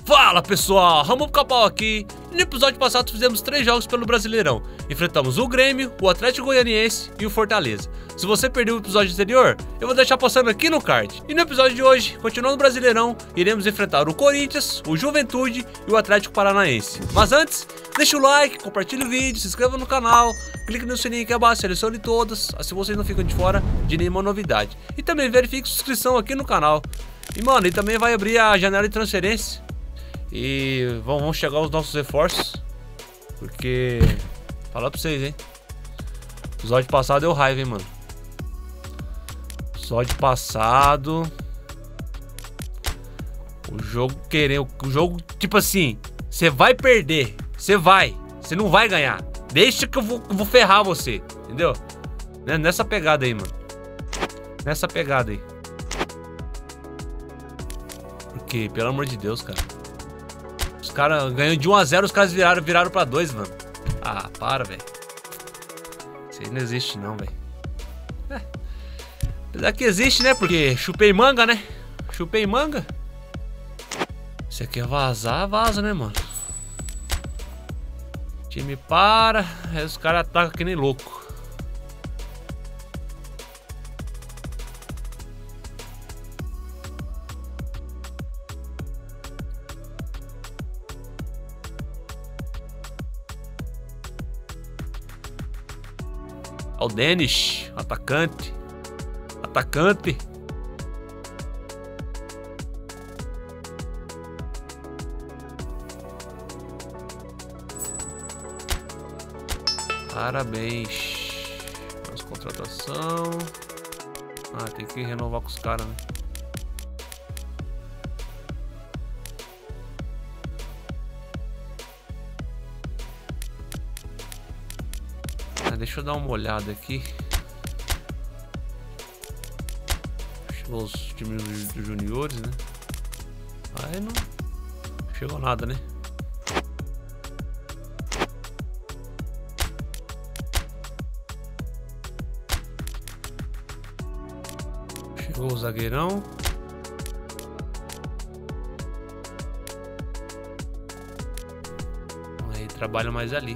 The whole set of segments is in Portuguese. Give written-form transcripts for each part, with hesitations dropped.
Fala pessoal, Ramon Capal aqui. No episódio passado fizemos 3 jogos pelo Brasileirão. Enfrentamos o Grêmio, o Atlético Goianiense e o Fortaleza. Se você perdeu o episódio anterior, eu vou deixar passando aqui no card. E no episódio de hoje, continuando no Brasileirão, iremos enfrentar o Corinthians, o Juventude e o Atlético Paranaense. Mas antes, deixa o like, compartilha o vídeo, se inscreva no canal, clique no sininho aqui abaixo, selecione todas, assim vocês não ficam de fora de nenhuma novidade. E também verifique sua inscrição aqui no canal. E mano, e também vai abrir a janela de transferência. E vão chegar os nossos reforços. Porque falar pra vocês, hein, o episódio passado deu raiva, hein, mano. Episódio passado, o jogo tipo assim, você vai perder, você não vai ganhar. Deixa que eu vou ferrar você, entendeu? Nessa pegada aí, mano. Nessa pegada aí. Porque, pelo amor de Deus, cara, os caras ganham de 1 a 0, os caras viraram pra 2, mano. Ah, para, velho. Isso aí não existe não, velho. Apesar que existe, né? Porque chupei manga, né? Chupei manga. Você quer vazar, vaza, né, mano? O time para, aí os caras atacam que nem louco. Ó o Denis, atacante. Atacante. Parabéns. Nossa contratação. Ah, tem que renovar com os caras, né? Deixa eu dar uma olhada aqui. Chegou os times dos juniores, né? Aí não chegou nada, né? Chegou o zagueirão. Aí trabalha mais ali.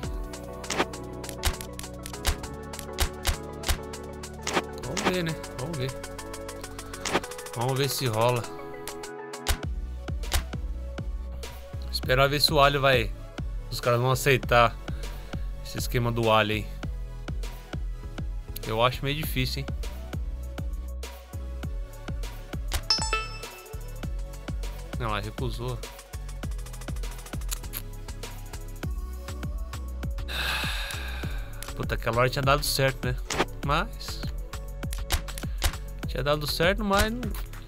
Vamos ver, né? Vamos ver. Vamos ver se rola. Esperar ver se o alho vai... Os caras vão aceitar esse esquema do alho aí. Eu acho meio difícil, hein? Não, ela recusou. Puta, aquela hora tinha dado certo, né? Mas... tinha dado certo, mas não...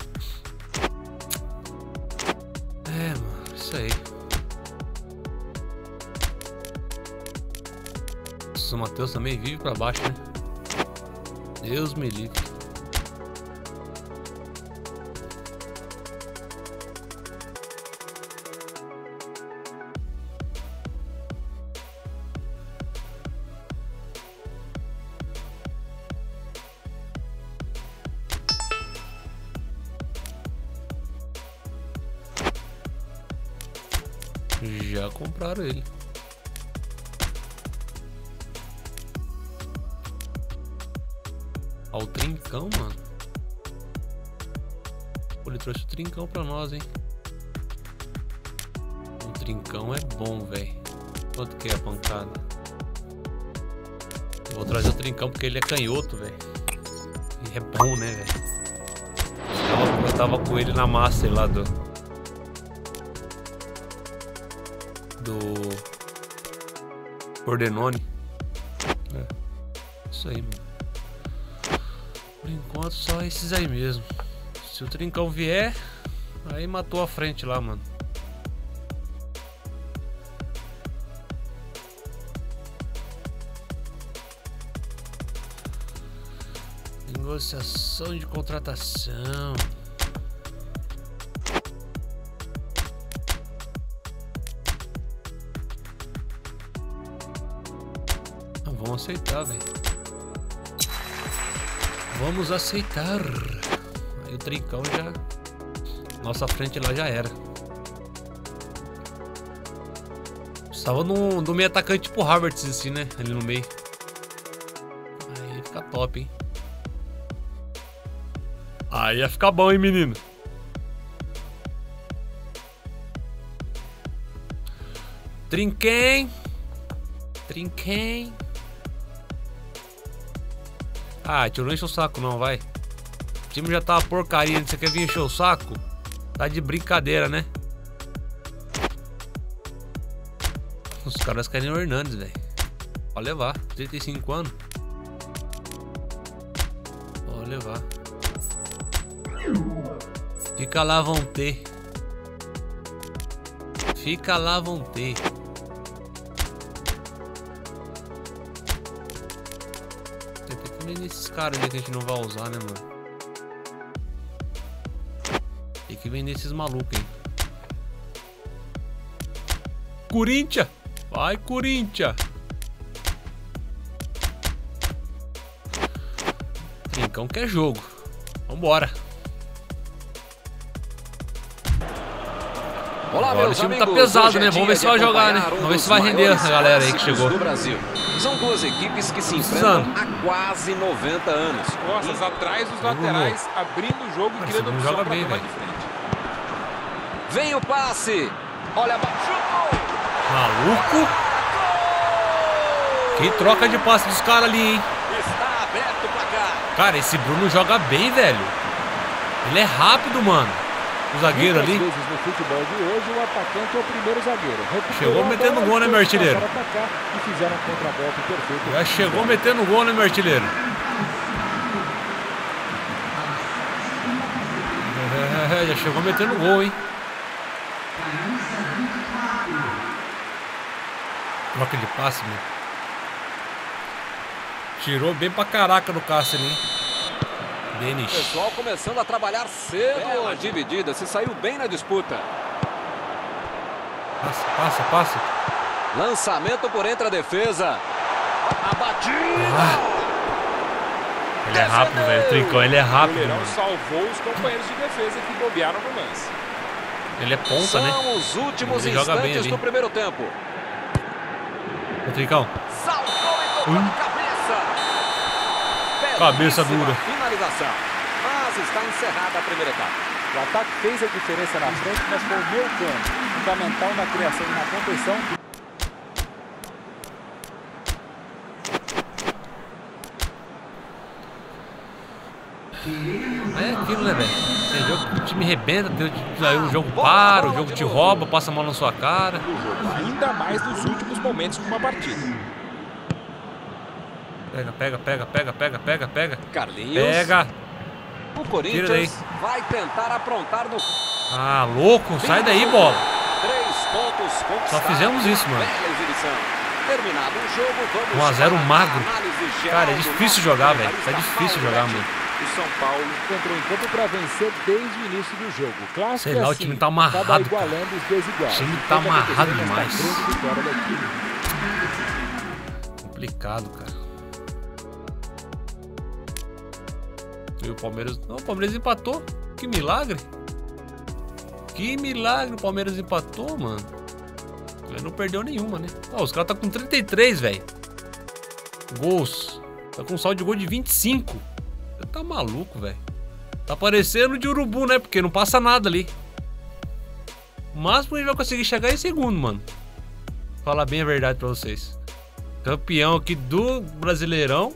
mano, isso aí. O Matheus também vive pra baixo, né? Deus me livre. Já compraram ele. Ó, o trincão, mano. Pô, ele trouxe o trincão pra nós, hein? O trincão é bom, velho. Quanto que é a pancada? Eu vou trazer o trincão porque ele é canhoto, velho. E é bom, né, velho? Eu tava com ele na Master lá do Pordenone. Isso aí, mano. Por enquanto só esses aí mesmo. Se o trincão vier, aí matou a frente lá, mano. Negociação de contratação. Vamos aceitar, velho. Vamos aceitar. Aí o trincão já... nossa frente lá já era. Precisava do meio atacante tipo Havertz assim, né? Ali no meio. Aí ia ficar top, hein? Aí ia ficar bom, hein, menino? Trinquem. Trinquem. Ah, tio, não enche o saco não, vai. O time já tá uma porcaria, você quer vir encher o saco? Tá de brincadeira, né? Os caras querem o Hernandes, velho. Pode levar, 35 anos. Pode levar. Fica lá, vão ter. Fica lá, vão ter. Tem que vender esses caras ali que a gente não vai usar, né, mano? Tem que vender esses malucos, hein? Corinthians! Vai, Corinthians! Trincão quer jogo. Vambora. Olá, agora o time tá pesado, né? Vamos ver se vai jogar, né? Vamos ver se vai render essa galera aí que chegou. Do Brasil. São duas equipes que se enfrentam há quase 90 anos. Costas atrás dos laterais, abrindo o jogo e criando opção para tomar de frente. Vem o passe. Olha, chutou. Maluco. Que troca de passe dos caras ali, hein? Está aberto o placar. Cara, esse Bruno joga bem, velho. Ele é rápido, mano. O zagueiro ali. Muitas vezes no futebol de hoje, o atacante é o primeiro zagueiro. Chegou metendo gol, né, meu artilheiro? E fizeram um contragolpe perfeito. Já chegou metendo gol, né, meu artilheiro? Já chegou metendo gol, hein? Troca de passe, meu. Tirou bem pra caraca no Cássio ali, hein? Denis. O pessoal começando a trabalhar cedo. A dividida, se saiu bem na disputa. Passa. Lançamento por entre a defesa. A batida. Ele é rápido, velho. O Trincão, ele é rápido. O goleirão mano. salvou os companheiros de defesa que bobearam no lance. Ele é ponta, né? São os últimos Ele joga bem instantes ali. do primeiro tempo. O Trincão. Saltou e tocou de cabeça. Cabeça Belíssima dura. Finalização. Mas está encerrada a primeira etapa. O ataque fez a diferença na frente, mas foi o meio campo fundamental na criação e na contenção. É aquilo, né, velho? Tem jogo que o time rebenta, aí o jogo para, o jogo te rouba, passa a mão na sua cara. O jogo, ainda mais nos últimos momentos de uma partida. Pega. Carlinhos. Pega. O Tira daí. Corinthians vai tentar aprontar no... Ah, louco, sai daí, bola. 3 pontos conquistados. Só fizemos isso, mano. Bela exibição. Terminado o jogo, vamos 1 a 0 para a magro. análise geral Cara, é do difícil nosso jogar, velho. comentarista Tá difícil Paulo jogar, Betti. mano. O São Paulo entrou em campo para vencer desde o início do jogo. Clássico Sei lá, o assim, time tá amarrado, acaba igualando os desiguais. O time tá amarrado demais. Grande vitória da equipe. Complicado, cara. E o Palmeiras... Não, o Palmeiras empatou. Que milagre. Que milagre, o Palmeiras empatou, mano. Ele não perdeu nenhuma, né? Ó, os caras tá com 33, velho. Gols. Tá com um saldo de gol de 25. Você tá maluco, velho. Tá parecendo de urubu, né? Porque não passa nada ali. O máximo que a gente vai conseguir chegar é em segundo, mano. Falar bem a verdade pra vocês. Campeão aqui do Brasileirão.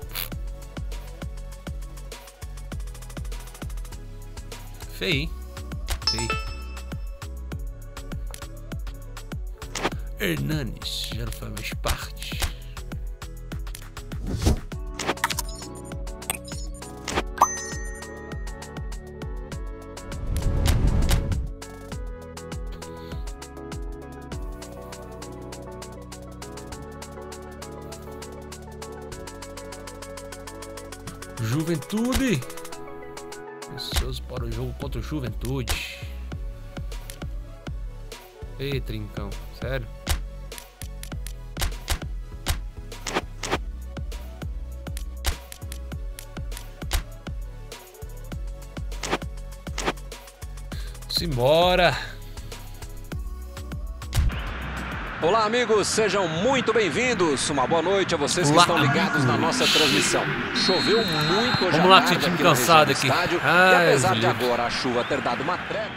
Feio, hein? Feio. Hernanes já não faz mais parte. Juventude. Ansioso para o jogo contra o Juventude. Ei, Trincão, sério? Olá, amigos, sejam muito bem-vindos. Uma boa noite a vocês que estão ligados na nossa transmissão. Choveu muito hoje à tarde aqui na região do estádio. E apesar de agora a chuva ter dado uma trégua...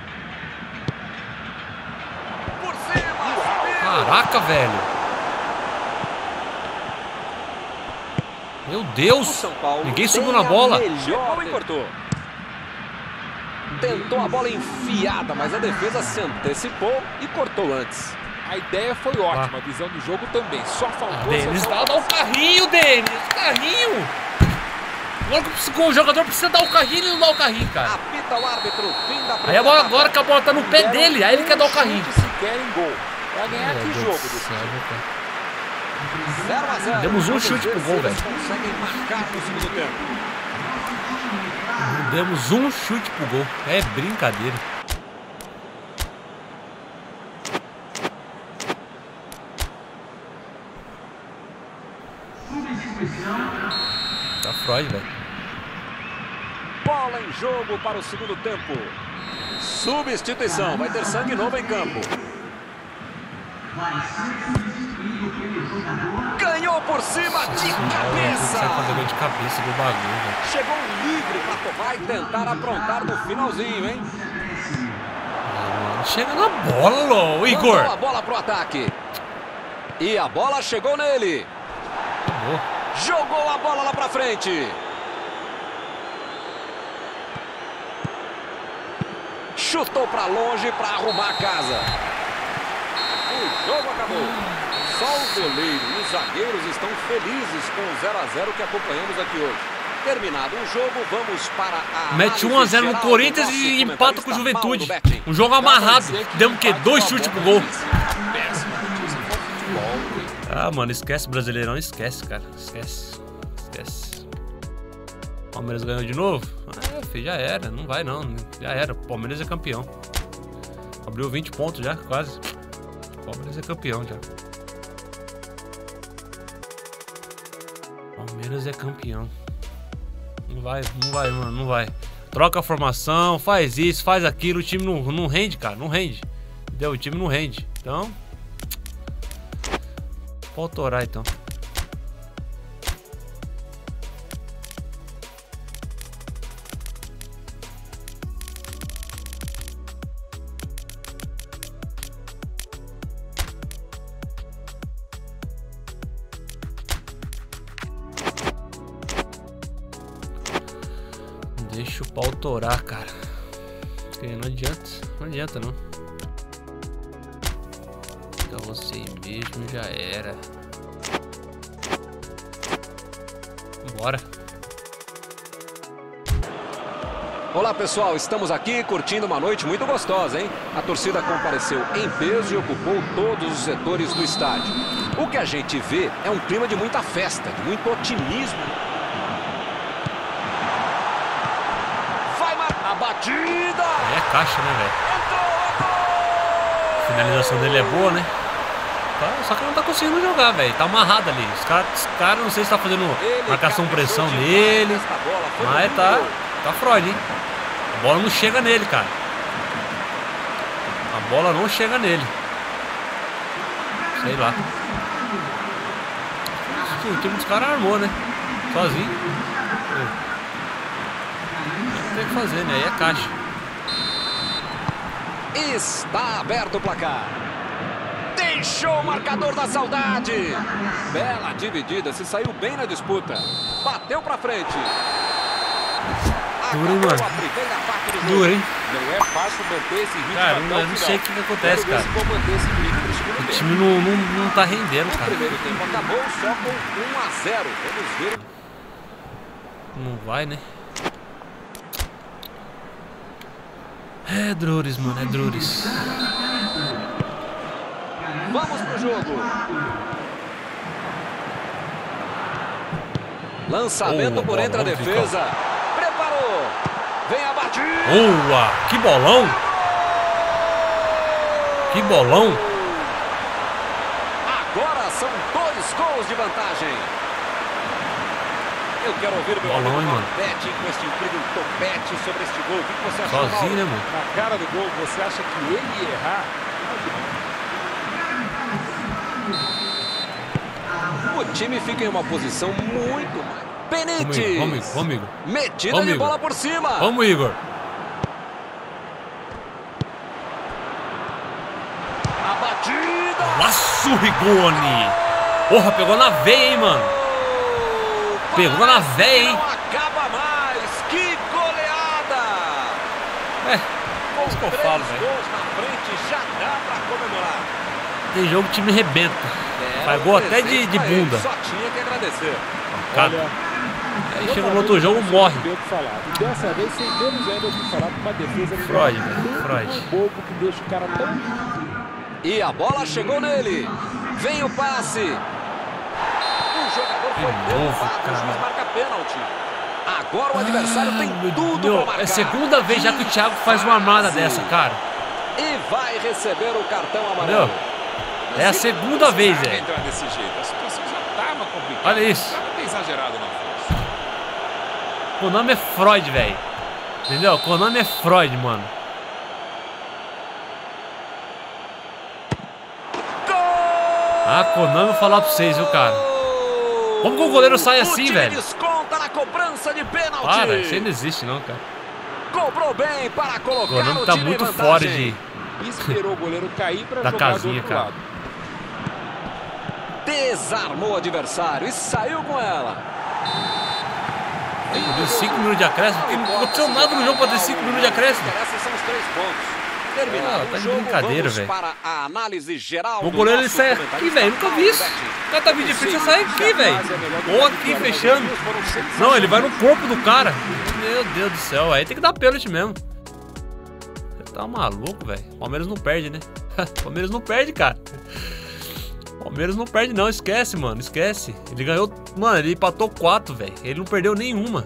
Por cima! Caraca, velho. Meu Deus. Ninguém subiu na bola. Chegou e cortou. Tentou a bola enfiada, mas a defesa se antecipou e cortou antes. A ideia foi ótima, a visão do jogo também. Só faltou... Denis, dá o carrinho, Denis. Carrinho. Agora que o jogador precisa dar o carrinho, ele não dá o carrinho, cara. Apita o árbitro, fim da aí agora que a bola tá no pé dele, aí ele quer dar o carrinho. Se querem gol. Vai ganhar que jogo desse time. Demos um chute pro gol, velho. Conseguem marcar no segundo tempo. Demos um chute pro gol. É brincadeira. Tá Freud, velho. Bola em jogo para o segundo tempo. Substituição. Vai ter sangue novo em campo. Ganhou por cima de cabeça. Sai fazer gol de cabeça do bagulho, velho. Chegou livre para tomar e tentar aprontar no finalzinho, hein? Chega na bola, Igor. Mandou a bola pro ataque. E a bola chegou nele. Acabou. Jogou a bola lá pra frente. Chutou pra longe pra arrumar a casa. O jogo acabou. Só o goleiro e os zagueiros estão felizes com o 0 a 0 que acompanhamos aqui hoje. Terminado o jogo, vamos para a... Mete 1 a 0 no Corinthians e empata com o Juventude. Um jogo amarrado. Demos o quê? 2 chutes pro gol. Ah, mano, esquece o Brasileirão, esquece, cara. Esquece. Palmeiras ganhou de novo? Ah, filho, já era, não vai não. Já era, Palmeiras é campeão. Abriu 20 pontos já, quase. Palmeiras é campeão já. Palmeiras é campeão. Não vai, mano, não vai. Troca a formação, faz isso, faz aquilo. O time não rende, cara, não rende. Entendeu? O time não rende. Então... pode torar, então. Deixa o pau torar, cara. Porque não adianta não. Então você mesmo já era. Bora. Olá, pessoal, estamos aqui curtindo uma noite muito gostosa, hein? A torcida compareceu em peso e ocupou todos os setores do estádio. O que a gente vê é um clima de muita festa, de muito otimismo. Vai marcar a batida! É caixa, né, velho? A finalização dele é boa, né? Só que não tá conseguindo jogar, velho. Tá amarrado ali. Os caras não sei se tá fazendo marcação pressão nele. Mas tá Freud, hein? A bola não chega nele, cara. A bola não chega nele. Sei lá. O time dos caras armou, né? Sozinho. Não tem o que fazer, né? Aí é caixa. Está aberto o placar. Deixou o marcador da saudade. Bela dividida, se saiu bem na disputa. Bateu pra frente. Duro, hein, mano? Duro, hein? Não é fácil manter esse ritmo. Cara, eu não sei o que acontece, cara. O time não tá rendendo, cara. O primeiro tempo acabou só com 1 a 0. Vamos ver. Não vai, né? É Drures, mano, é Drures. Vamos pro jogo. Lançamento por entre a defesa. Preparou. Vem a batida. Boa! Que bolão! Que bolão! Agora são 2 gols de vantagem. Eu quero ouvir meu bolão, amigo mano. Tete com este incrível topete sobre este gol. O que você acha? Sozinho, né, mano? Na cara do gol, você acha que ele ia errar? time fica em uma posição muito mais... Benítez. Vamos, Igor. Metida de bola por cima. Vamos, Igor. A batida. Laço, Rigoni. Porra, pegou na veia, hein, mano. Pegou na veia, hein. Não acaba mais. Que goleada. Isso que eu falo, velho. Gols na frente, já dá pra comemorar. Tem jogo que o time rebenta. Faz gol até de bunda. Só tinha que agradecer. Olha, aí chega no outro jogo, morre. E dessa vez, sem menos ainda o que falar, com uma defesa... Freud, velho. Freud. bobo que deixa o cara tão... E a bola chegou nele. Vem o passe. O jogador foi derrubado, o juiz marca pênalti. Agora o adversário tem tudo para marcar. É a segunda vez já que o Thiago faz uma armada dessa, cara. E vai receber o cartão amarelo. É a segunda vez, velho. Entrar desse jeito, a situação já tava complicada. Olha isso. Tava bem exagerado na força. Konami é Freud, velho. Entendeu? Konami é Freud, mano. Ah, Konami, vou falar pra vocês, viu, cara? Como que o goleiro sai assim, velho? Desconta na cobrança de pênalti. Para, isso aí não existe, não, cara. Cobrou bem para colocar o Konami o tá time muito em fora vantagem. Esperou o goleiro cair para da jogar casinha, do outro cara. lado. Desarmou o adversário e saiu com ela. Deu 5 minutos de acréscimo. Não aconteceu nada no jogo pra ter 5 minutos de acréscimo. Esses são os 3 pontos. Terminado tá o de jogo, brincadeira, vamos velho. para a análise geral. O goleiro ele sai aqui, velho. Nunca vi isso. O cara tá vindo de frente e sai aqui, velho. Ou aqui, fechando. Não, ele vai no corpo do cara. Meu Deus do céu. Aí tem que dar pênalti mesmo. Você tá maluco, velho. Palmeiras não perde, né? Palmeiras não perde, cara. Palmeiras não perde, não. Esquece, mano. Esquece. Ele ganhou. Mano, ele empatou 4, velho. Ele não perdeu nenhuma.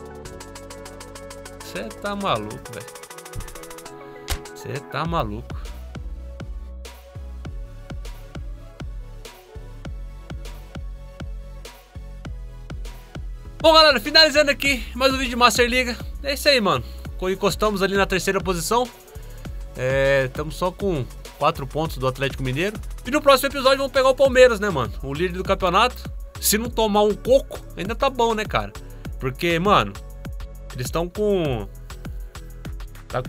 Você tá maluco, velho. Você tá maluco. Bom, galera, finalizando aqui mais um vídeo de Master Liga. É isso aí, mano. Encostamos ali na 3ª posição. Estamos só com 4 pontos do Atlético Mineiro. E no próximo episódio vamos pegar o Palmeiras, né, mano? O líder do campeonato. Se não tomar um coco, ainda tá bom, né, cara? Porque, mano, eles estão com... Tá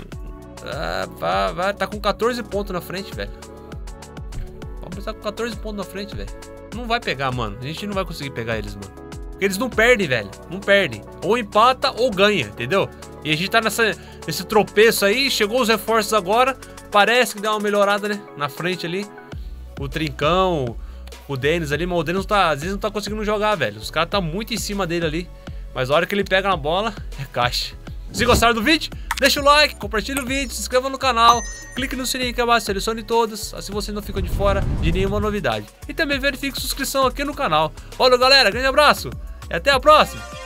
com 14 pontos na frente, velho. O Palmeiras tá com 14 pontos na frente, velho. Não vai pegar, mano. A gente não vai conseguir pegar eles, mano. Porque eles não perdem, velho. Não perdem. Ou empata ou ganha, entendeu? E a gente tá nesse tropeço aí. Chegou os reforços agora. Parece que deu uma melhorada, né? Na frente ali. O Trincão, o Denis ali. Mas o Denis às vezes não tá conseguindo jogar, velho. Os caras tá muito em cima dele ali. Mas a hora que ele pega na bola, é caixa. Se gostaram do vídeo, deixa o like, compartilha o vídeo, se inscreva no canal, clique no sininho aqui abaixo, selecione todos, assim você não fica de fora de nenhuma novidade. E também verifique sua inscrição aqui no canal. Valeu, galera, grande abraço e até a próxima!